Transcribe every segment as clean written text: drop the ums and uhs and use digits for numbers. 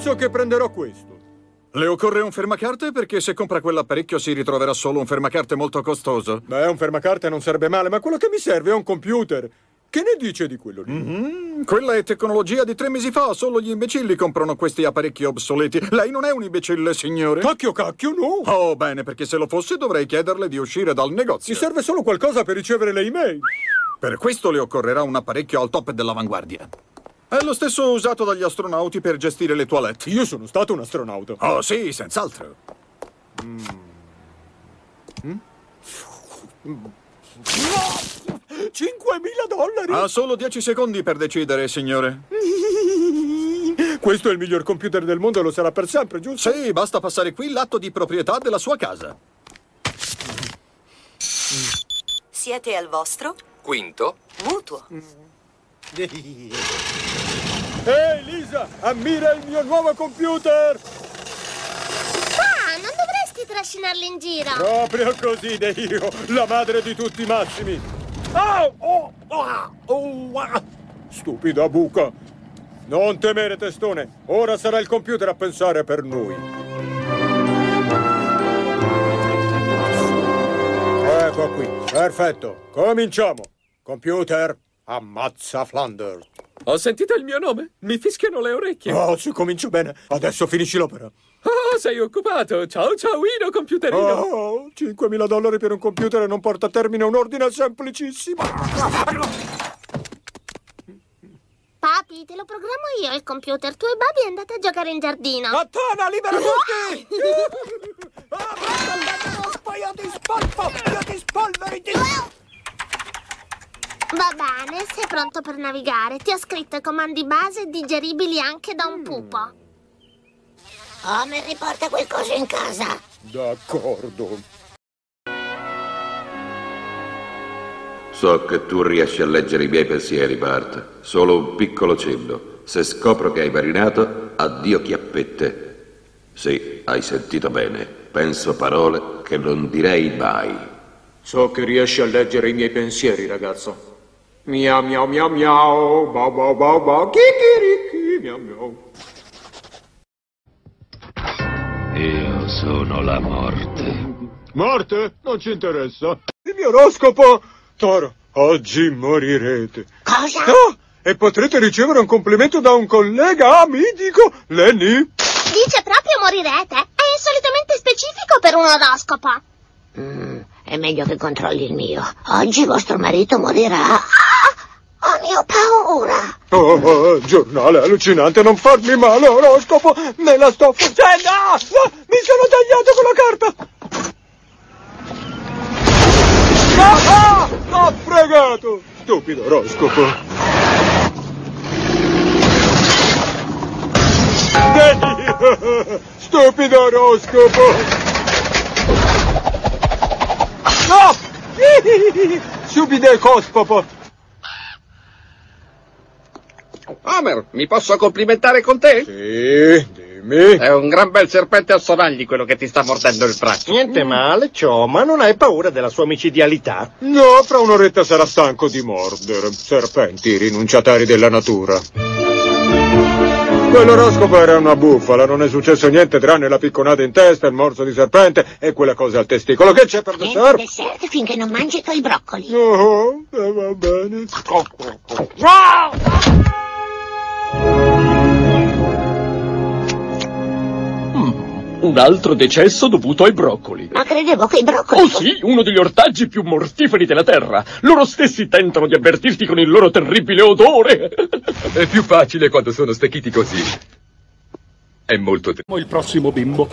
Penso che prenderò questo. Le occorre un fermacarte? Perché se compra quell'apparecchio si ritroverà solo un fermacarte molto costoso. Beh, un fermacarte non sarebbe male, ma quello che mi serve è un computer. Che ne dice di quello lì? Quella è tecnologia di 3 mesi fa. Solo gli imbecilli comprano questi apparecchi obsoleti. Lei non è un imbecille, signore? Cacchio, no! Oh, bene, perché se lo fosse dovrei chiederle di uscire dal negozio. Mi serve solo qualcosa per ricevere le email. Per questo le occorrerà un apparecchio al top dell'avanguardia. È lo stesso usato dagli astronauti per gestire le toilette. Io sono stato un astronauta. Oh, sì, senz'altro. 5.000 dollari? Ha solo 10 secondi per decidere, signore. Questo è il miglior computer del mondo e lo sarà per sempre, giusto? Sì, basta passare qui l'atto di proprietà della sua casa. Siete al vostro Quinto. mutuo. Ehi, Lisa, ammira il mio nuovo computer! Ah, non dovresti trascinarli in giro. Proprio così, Dio, la madre di tutti i massimi. Stupida buca. Non temere, testone. Ora sarà il computer a pensare per noi. Ecco qui, perfetto. Cominciamo. Computer, ammazza Flanders. Ho sentito il mio nome. Mi fischiano le orecchie. Oh, si comincia bene. Adesso finisci l'opera. Oh, sei occupato. Ciao, ciaoino, computerino. Oh, 5.000 dollari per un computer e non porta a termine un ordine semplicissimo. Papi, te lo programmo io il computer. Tu e Babi andate a giocare in giardino. Katana, libera tutti! Io ti spolpo! Io ti spolveri! Va bene, sei pronto per navigare. Ti ho scritto i comandi base digeribili anche da un pupo. Homer, riporta quel coso in casa. D'accordo. So che tu riesci a leggere i miei pensieri, Bart. Solo un piccolo cenno. Se scopro che hai marinato, addio chiappette. Sì, hai sentito bene. Penso parole che non direi mai. So che riesci a leggere i miei pensieri, ragazzo. Miau miau miau miau, bau bau bau bau, kikiriki, miau miau. Io sono la morte. Morte? Non ci interessa. Il mio oroscopo! Toro, oggi morirete. Cosa? Ah, e potrete ricevere un complimento da un collega amico, Lenny. Dice proprio morirete. È insolitamente specifico per un oroscopo. È meglio che controlli il mio. Oggi vostro marito morirà. Ho mio paura. Oh, giornale allucinante, non farmi male, oroscopo. Me la sto facendo. Ah, mi sono tagliato con la carta. Ho fregato! Stupido oroscopo! Stupido oroscopo! No! Stupido cospopo! Homer, mi posso complimentare con te? Sì, dimmi. È un gran bel serpente a sonagli quello che ti sta mordendo il braccio. Niente male, ciò, ma non hai paura della sua micidialità? No, fra un'oretta sarà stanco di mordere. Serpenti, rinunciatari della natura. Quell'oroscopo era una bufala, non è successo niente tranne la picconata in testa, il morso di serpente e quelle cose al testicolo. Che c'è per Niente dessert? dessert finché non mangi quei broccoli. Oh, va bene. Un altro decesso dovuto ai broccoli. Ma credevo che i broccoli... Oh sì, uno degli ortaggi più mortiferi della terra. Loro stessi tentano di avvertirti con il loro terribile odore. È più facile quando sono stecchiti così. È molto triste. Il prossimo bimbo.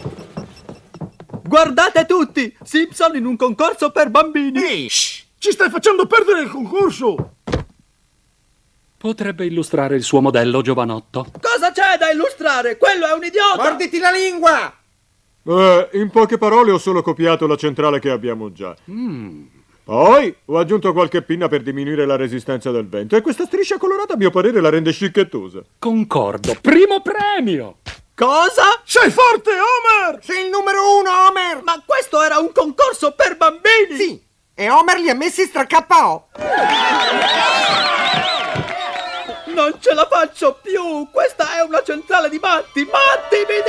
Guardate tutti! Simpson in un concorso per bambini! Ehi, ci stai facendo perdere il concorso! Potrebbe illustrare il suo modello, giovanotto. Cosa c'è da illustrare? Quello è un idiota! Morditi la lingua! In poche parole ho solo copiato la centrale che abbiamo già. Poi ho aggiunto qualche pinna per diminuire la resistenza del vento e questa striscia colorata a mio parere la rende scicchettosa. Concordo. Primo premio! Cosa? Sei forte, Homer! Sei il numero 1, Homer! Ma questo era un concorso per bambini! Sì, e Homer li ha messi stra KO. Non ce la faccio più! Questa è una centrale di matti! Matti, mi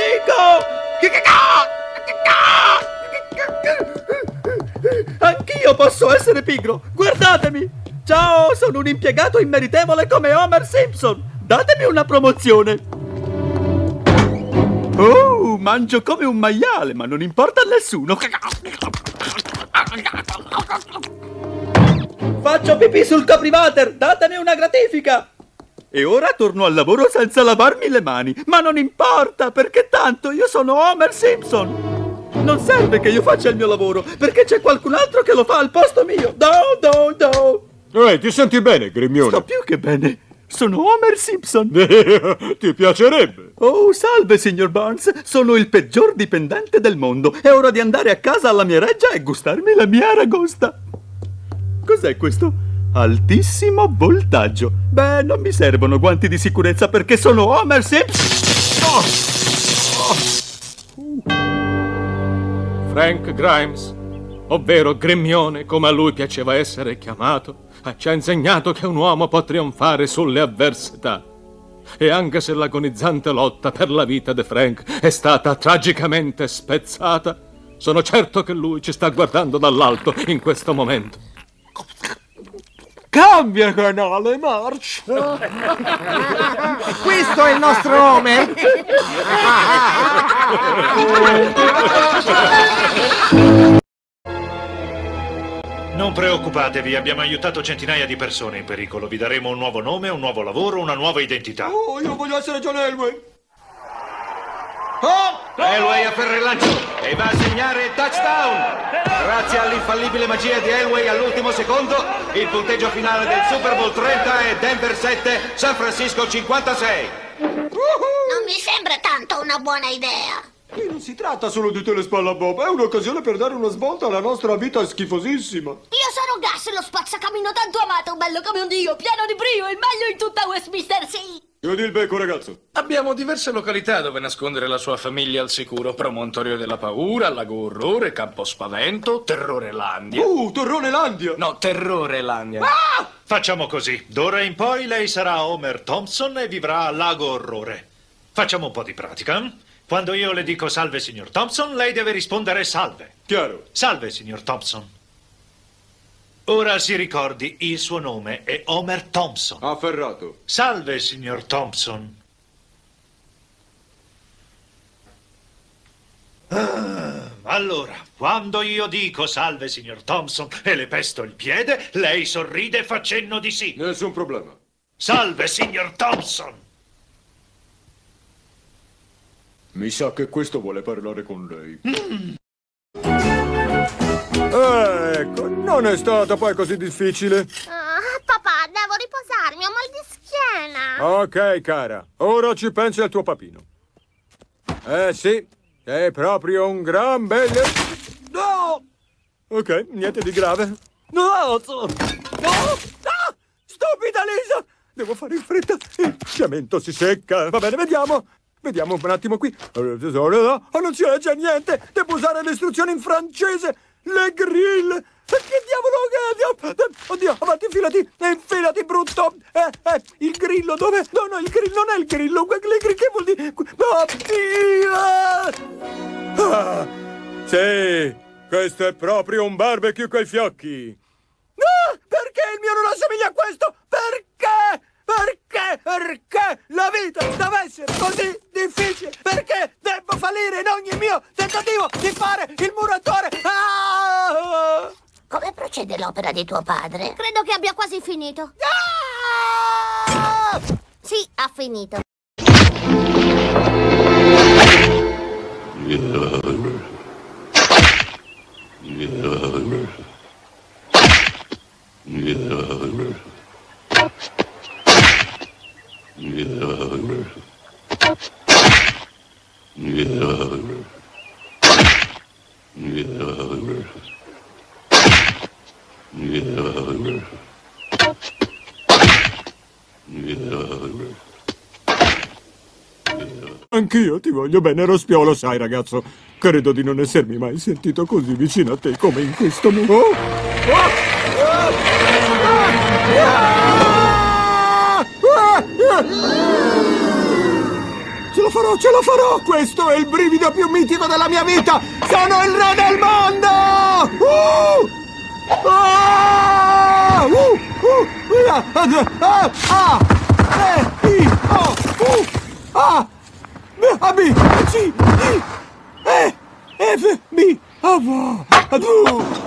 dico! Anch'io posso essere pigro! Guardatemi! Ciao, sono un impiegato immeritevole come Homer Simpson! Datemi una promozione! Oh, mangio come un maiale, ma non importa a nessuno! Faccio pipì sul copriwater! Datemi una gratifica! E ora torno al lavoro senza lavarmi le mani. Ma non importa, perché tanto io sono Homer Simpson. Non serve che io faccia il mio lavoro, perché c'è qualcun altro che lo fa al posto mio. Ti senti bene, Gremmione? Sto più che bene. Sono Homer Simpson. Ti piacerebbe? Oh, salve, signor Barnes. Sono il peggior dipendente del mondo. È ora di andare a casa alla mia reggia e gustarmi la mia aragosta. Cos'è questo? Altissimo voltaggio. Beh, non mi servono guanti di sicurezza perché sono Homer Simpson. Frank Grimes, ovvero Gremmione, come a lui piaceva essere chiamato, ci ha insegnato che un uomo può trionfare sulle avversità. E anche se l'agonizzante lotta per la vita di Frank è stata tragicamente spezzata, sono certo che lui ci sta guardando dall'alto in questo momento. Cambia canale, March! Questo è il nostro Homer! Non preoccupatevi, abbiamo aiutato centinaia di persone in pericolo. Vi daremo un nuovo nome, un nuovo lavoro, una nuova identità. Oh, io voglio essere John Elway! Elway afferra il lancio e va a segnare il touchdown. Grazie all'infallibile magia di Elway all'ultimo secondo, il punteggio finale del Super Bowl 30 è Denver 7, San Francisco 56. Non mi sembra tanto una buona idea. Qui non si tratta solo di te le spalle a Bob, è un'occasione per dare una svolta alla nostra vita schifosissima. Io sono Gus, lo spazzacamino tanto amato, bello come un dio, pieno di brio, il meglio in tutta Westminster Sea. Chiudi il becco, ragazzo. Abbiamo diverse località dove nascondere la sua famiglia al sicuro. Promontorio della paura, Lago Orrore, Campo Spavento, Terrorelandia. Terrorelandia! No, Terrorelandia. Ah! Facciamo così. D'ora in poi lei sarà Homer Thompson e vivrà a Lago Orrore. Facciamo un po' di pratica. Quando io le dico salve, signor Thompson, lei deve rispondere salve. Chiaro. Salve, signor Thompson. Ora si ricordi, il suo nome è Homer Thompson. Afferrato. Salve, signor Thompson. Allora, quando io dico salve, signor Thompson, e le pesto il piede, lei sorride e fa cenno di sì. Nessun problema. Salve, signor Thompson. Mi sa che questo vuole parlare con lei. Ecco, non è stata poi così difficile. Papà, devo riposarmi, ho mal di schiena. Ok, cara, ora ci pensi al tuo papino. Sì, è proprio un gran bel... No! Ok, niente di grave. No! No! Stupida Lisa! Devo fare in fretta, il cemento si secca. Va bene, vediamo. Vediamo un attimo qui. Oh, non si legge niente. Devo usare le istruzioni in francese. Le grill. Che diavolo? Oddio, avanti, infilati, brutto. Il grillo, dove? No, il grillo non è il grillo. Che vuol dire? Sì, questo è proprio un barbecue coi fiocchi. No, perché il mio non assomiglia a questo? Perché? Perché la vita deve essere così difficile? Perché devo fallire in ogni mio tentativo di fare il muratore? Come procede l'opera di tuo padre? Credo che abbia quasi finito. Sì, ha finito. Anch'io ti voglio bene, Rospiolo, sai, ragazzo. Credo di non essermi mai sentito così vicino a te come in questo momento. Ce la farò! Questo è il brivido più mitico della mia vita! Sono il re del mondo! A, B, C, D, E, F, B, A, V,